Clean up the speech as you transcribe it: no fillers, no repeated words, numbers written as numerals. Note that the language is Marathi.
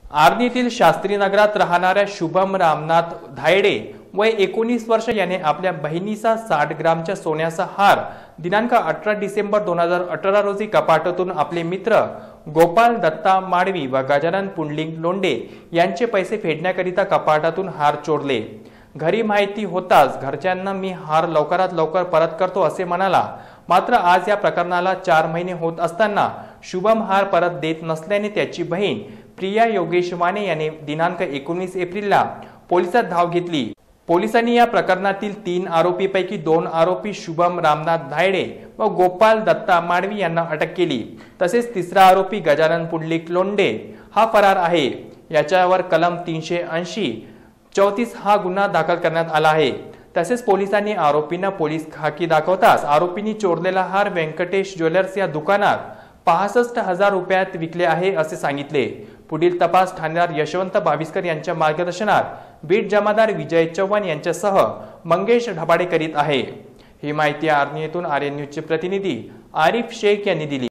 आर्णीतील शास्त्रीनगरात राहणाऱ्या शुभम रामनाथ धायडे वय 19 वर्ष याने आपल्या बहिणीचा 60 ग्रामच्या सोन्याचा हार दिनांक 18 डिसेंबर 2018 रोजी कपाटातून आपले मित्र गोपाल दत्ता माडवी व गजानन पुंडलिक लोंढे यांचे पैसे फेडण्याकरिता कपाटातून हार चोरले। घरी माहिती होताच घरच्यांना मी हार लवकरात लवकर परत करतो असे म्हणाला। मात्र आज या प्रकरणाला 4 महिने होत असताना शुभम हार परत देत नसल्याने त्याची बहीण प्रिया योगेश वाणे याने दिनांक 19 एप्रिलला पोलिसात धाव घेतली। पोलिसांनी या प्रकरणातील 3 आरोपीपैकी 2 आरोपी शुभम रामनाथ धायडे व गोपाल दत्ता माडवी यांना अटक केली। तसेच तिसरा आरोपी गजानन पुंडलिक लोंढे हा फरार आहे। याच्यावर कलम 380 34 हा गुन्हा दाखल करण्यात आला आहे। तसेच पोलिसांनी आरोपींना पोलीस खाकी दाखवताच आरोपींनी चोरलेला हार व्यंकटेश ज्वेलर्स या दुकानात 65,000 रुपयात विकले आहे असे सांगितले। पुढील तपास ठाणेदार यशवंत बाविस्कर यांच्या मार्गदर्शनात बीट जमादार विजय चव्हाण यांच्यासह मंगेश ढबाडे करीत आहे। ही माहिती आर्णीतून आर्यन न्यूजचे प्रतिनिधी आरिफ शेख यांनी दिली।